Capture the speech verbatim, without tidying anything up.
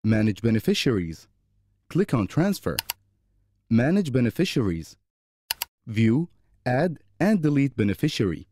Manage Beneficiaries. Click on Transfer. Manage Beneficiaries. View, Add, and Delete Beneficiary.